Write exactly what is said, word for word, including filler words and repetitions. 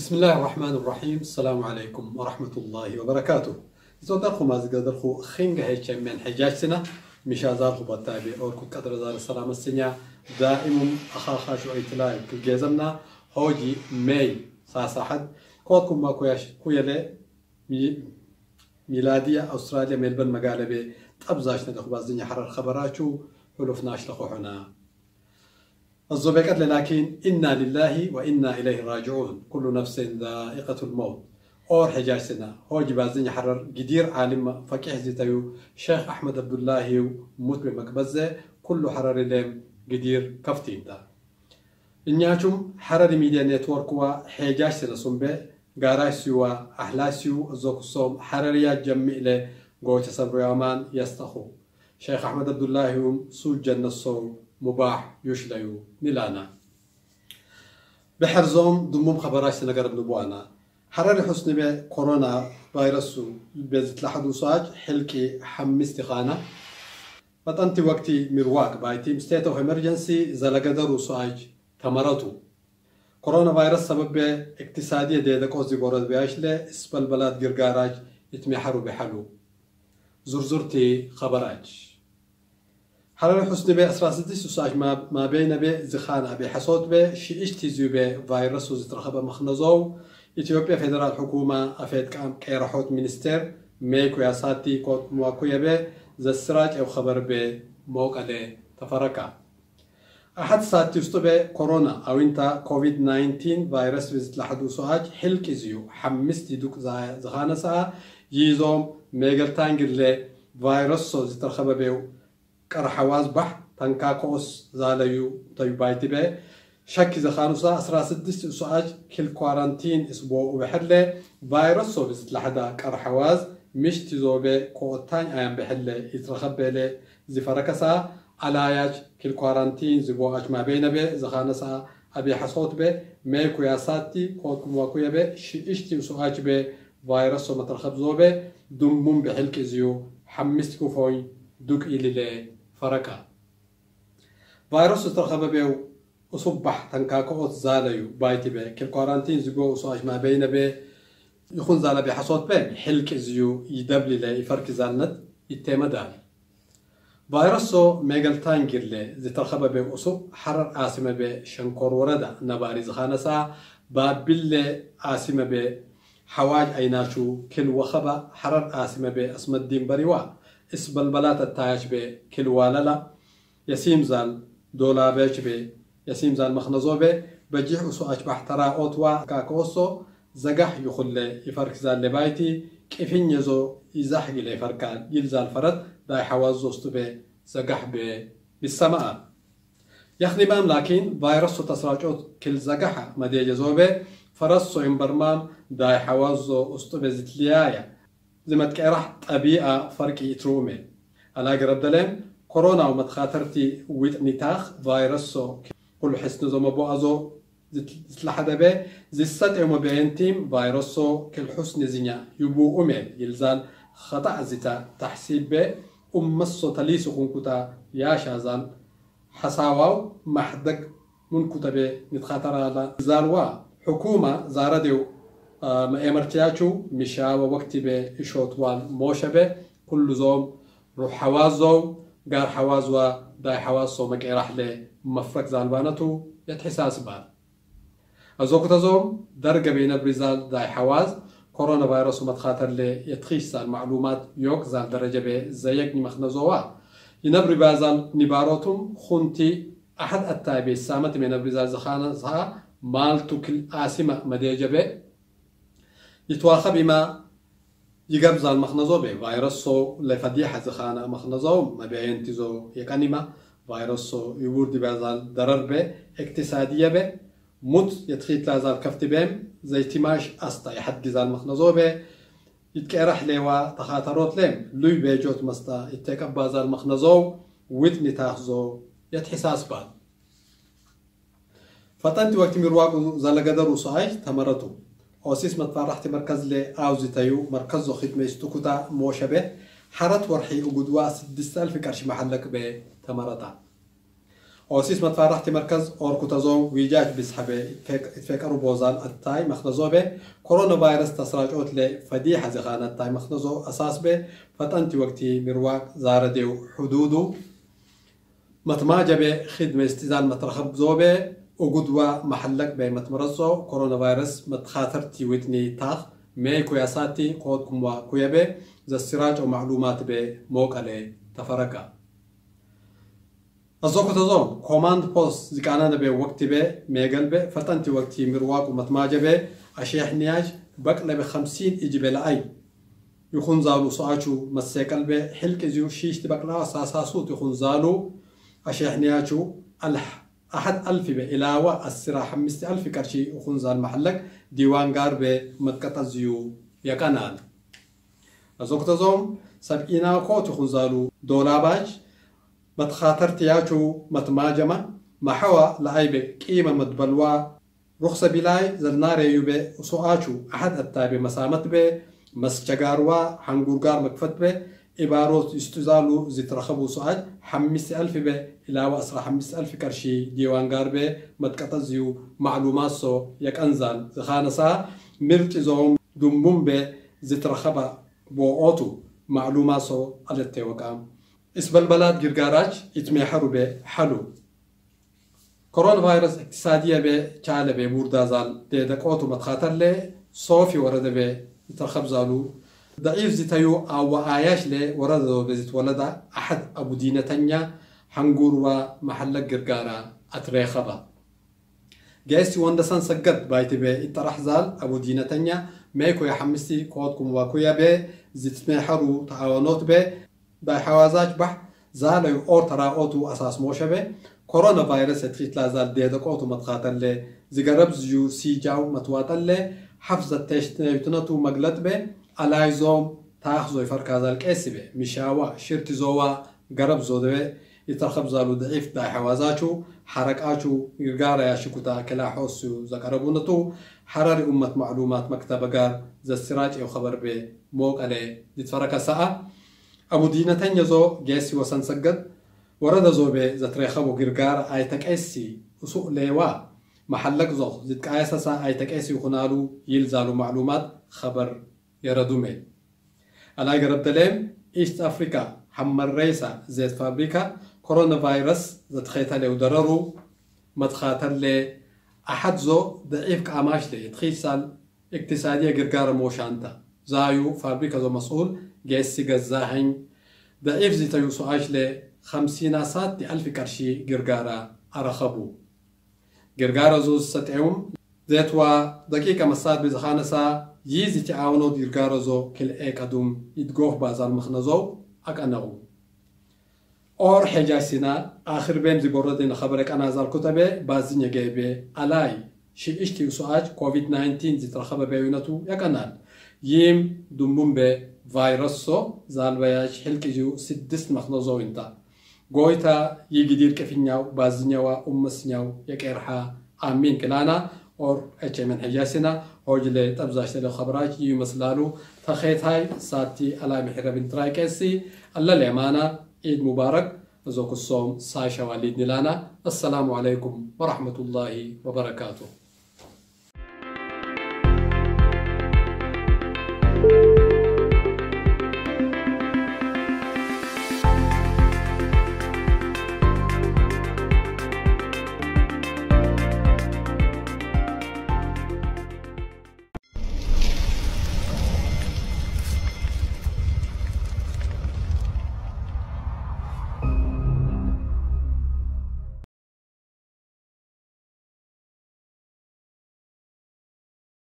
بسم الله الرحمن الرحيم. السلام عليكم ورحمة الله وبركاته. إذا درخو ما زق درخو خنجة هيك من حجاجنا مش هزارخو بتابع أوركو قدر زار السلام السنيا دائم أخا خاشو إتلاعي كل جزمنا هوجي ماي ساس حد كودكم ما كويش كويلة مي ميلادية أستراليا ملبن مقالة ب تبزاش ندخو بازدنيا حرر خبراتشو حلفناش لخوحنا الزبيكات لكن إنا لله وإنا إليه راجعون. كل نفس ذائقة الموت. أور حجاجنا هو جبازين حرر قدير عالم فكيه زيتيو شيخ أحمد عبد الله موت بمكبزة كل حرر لهم قدير كفتين دا. إنياتهم حرر ميديا نتورك وحجاجنا سنبه قاراسيو وأحلاسيو الزوكسوم حرريات جمع له قوة سبريامان يستخو شيخ أحمد عبد الله سوج جنة الصوم مباح يشليو نلانا بحرزوم دموم خبراش سنقرب نبوانا حراري حسن بي كورونا فيروس بيزت لحدو صاج حلكي حمستي خانا بطنتي وقتي مرواق بايتي ستيت اوف امرجنسي زلقدرو صاج تمرتو كورونا فيروس سبب اقتصادية ديدا قوزي قورد بياشلي اسبال بلاد قرقاراج يتمحرو بحلو زرزرتي خبراج حراري حسن بي أسرع سدس وساج ما ما بين بي زخانة بي حصود بي شي اشتزيو بي فيروس وزترخبة مخنزو إثيوبيا فيدرال حكومة أفيد كام كيرحوت مينستر ميكو ياساتي كوت مواكويا بي زسراج أو خبر بي موقع لي تفركا أحد ساتي وستو بي كورونا أو انتا كوفيد تسعة عشر فيروس وزت لحدو سواج حلك إزيو حمستي دوك زخانة سا يزوم ميغل تانجر لي فيروس وزترخبة بي كرحواز بح تنكاكوس زاليو طيبايتي بي شك زخانوسا أسرع سدس سؤال كل كوارانتين أسبوع وبحلة فيروس وبزت لحدا كرحواز مش تزوبة كوتان أيام بحلة يترخب له زفركسا علاج كل كوارانتين زبواج ما بين به زخانسا أبي حصوت به ميكو ياساتي كوتكم واكويا به شيشتي وسؤال به فيروس ومترخب زوبة دمم بحلك زيو حمستكو فوين دوك إلي له فركا فيروس ترخب به وصبح تنكاكوت زاليو بايتي به كل كورانتين زيجو وصاج ما بين به يخون زال بحصوت به حلك زيو يدبلي له يفرك زالنت يتيما دال فيروسو ميغل تانجر له زي ترخب به وصب حرر آسمة به شنكور وردا نباري زخانسا بابل آسمة به حواج أيناشو كل وخبا حرر آسمة به اسم الدين بريوا اسبل بلات التاج به كل واللا يسيم زال دولا بيش به يسيم زال مخنزوبه بجيح وسواج بحترا أوتوا كاكوسو زجح يخل يفرك زال لبايتي كيفين يزو يزحق لي فركان يلزال فرد داي حواز زوستبه زجح به بالسماء يخني بام لكن فيروس تسراجوت كل زجحة مدي جزوبه فرسو إمبرمام داي حوازو أستبه زتليايا زي ما تكرح طبيعة فرق يترومي على قرب دلم كورونا ومتخاطرتي ويت نتاخ فيروسو كل حسن زو مبو أزو زتلحدا به زي السات يوم بينتيم فيروسو كل حسن زينيا يبو أمل يلزان خطأ زيتا تحسيب به أمسو تليسو خنكوتا يا شازان حساواو محدق من كتبه نتخاطر على زالوا حكومة زارديو ما امرتياچو مشاو وقت به اشوتوان موشبه كل زوم روح حوازو قار حوازوا داي حوازو مقيرح له مفرق زالبانتو يتحساس بان ازوكو تزوم درقة بين بريزال داي حواز كورونا فيروس ومتخاطر له يتخيش زال معلومات يوك زال درجة به زيقني مخنزوا ينبري بازال نباروتم خونتي أحد التابي السامة من بريزال زخانة زها مالتو كل آسمة مديجة به يتواخى بما يقبز المخنزو به فيروسو لفديحة زخانة مخنزو ما بينتزو يكانيما فيروسو يورد بازال ضرر به اقتصادية به مت يتخيط لازال كفت بهم زي تماش أستا يحدي زال مخنزو به يتكرح لوا تخاطرات لهم لوي بيجوت مستا يتكب بازال مخنزو ودني تاخزو يتحساس بان فتنتي وقت مرواقو زال قدر وصايج تمرتو أوسيس متفرحت مركز لي أوزي تيو مركزو خدمة استوكوتا موشبه حرت ورحي وقدوا سدست ألف كرش محلك بتمرتا أوسيس متفرحت مركز أوركوتازون ويجاج بسحبه يتفكروا بوزان التاي مخنزو به كورونا فيروس تسراجوت له فديحة زخانة التاي مخنزو أساس به فتنتي وقتي مرواق زاردو حدودو متماجة به خدمة استزال مترخب زوبه وقدوة محلك به متمرزو كورونا فيروس متخاطر تيوتني تاخ مي كوياساتي قودكم وكويبه ذا السراج ومعلومات به موقع تفرقا أزوكو تزوم كوماند بوست زكانا نبي وقت به ميقل به فتنتي وقتي مرواق ومتماجة به أشيح نياج بقل به خمسين إجبال أي يخون زالو صاچو مسيقل به حلق زيو شيش تبقلا ساساسوت يخون زالو أشيح نياجو الح أحد ألف به إلاوة السرا حمست ألف كرشي يخون زال محلق ديوان غار به متقطع زيو يقانال أزوكو تزوم سبقينا كوت يخون زالو دولاباج متخاطر تياجو متماجمة محوى لعيبة قيمة متبلوا رخصة بلاي زلنار يوبي وسوآچو أحد التابي مسامت به مسجغاروا حنقورغار مكفت به إباروت استزالو زيترخبو سوآج حمس ألف به إلاوة أسرى حمس ألف كرشي ديوانغار به متقطزيو معلومات سو يك أنزال زخانسا مرتزوم دمبم به زيترخبا بو أوتو معلومات سو ألتي وقام اسبل بلاد جرجاراج يتميحروا به حلو كورونا فيروس اقتصادية به چاله به بوردازال ديدقوتو متخاطر له صوفي ورد به يترخب زالو ضعيف زيتيو او آياش له ورد بزيت ولدا احد ابو دينتنيا حنقور ومحلق جرجارا اتريخبا جايسي وندسان سقد بايتي به يترح زال ابو دينتنيا ميكو يحمسي كودكم واكويا به زيت ميحرو تعاونوت به باي حوازاج بح زالو اور تراوتو اساس موشبه كورونا فيروس تخيت لازال ديدقوتو متخاطر له زيغرب زيو سيجاو متواطل له حفظ التشتنيتنتو مغلط به الايزوم تاخذو يفركازال كسبه مشاوا شرت زوا غرب زودبه يترخب زالو ضعيف داي حوازاچو حركاچو غرغارا ياشكوتا كلا حوسو زقربونتو حرر امه معلومات مكتبه غار زسراج او خبر به موقله يتفرك ساعه ابو دينتن يزو جيسي وسن سجد ورد زوبه زتريخبو غرغار ايتك اسي وسوق ليوا محلق زو زد قايسسا ايتك اسي يخنالو يلزالو معلومات خبر يردومي الاي غربتلم ايست افريكا حمر ريسا زيت فابريكا كورونا فيروس زتخيتا لو ضررو متخاطر ل احد زو ضعيف كاماش لي تخيسال اقتصاديه غرغار موشانتا زايو فابريكا زو مسؤول جيسي غزاهن ضعيف زيتيو سواج ل خمسين سات ألف كرشي غرغارا أرخبو غرغارا زوز ستعوم زيتوا دقيقة مساد بزخانسا يزي تعاونو غرغارا زو كل ايك أدوم يدقوه بازال مخنزو أكأنغو اور حجاسينا آخر بين زي بوردين خبرك أنا زال كتبه بازين يجيبه ألاي شي اشتي سواج كوفيد تسعة عشر زي ترخبه بيونتو يكنال يم دمبم به فيروسو زال وياش حلقجو سدس مخنزو انتا قويتا يجدير كفينياو بازنياو أمسنياو يكيرحا آمين كلانا اور اچه من حجاسنا هوجل تبزاش تلو خبراج يو مسلالو تخيط هاي ساتي على محرب انتراي كيسي الله لعمانا عيد مبارك زوك الصوم ساشا واليد نلانا السلام عليكم ورحمة الله وبركاته.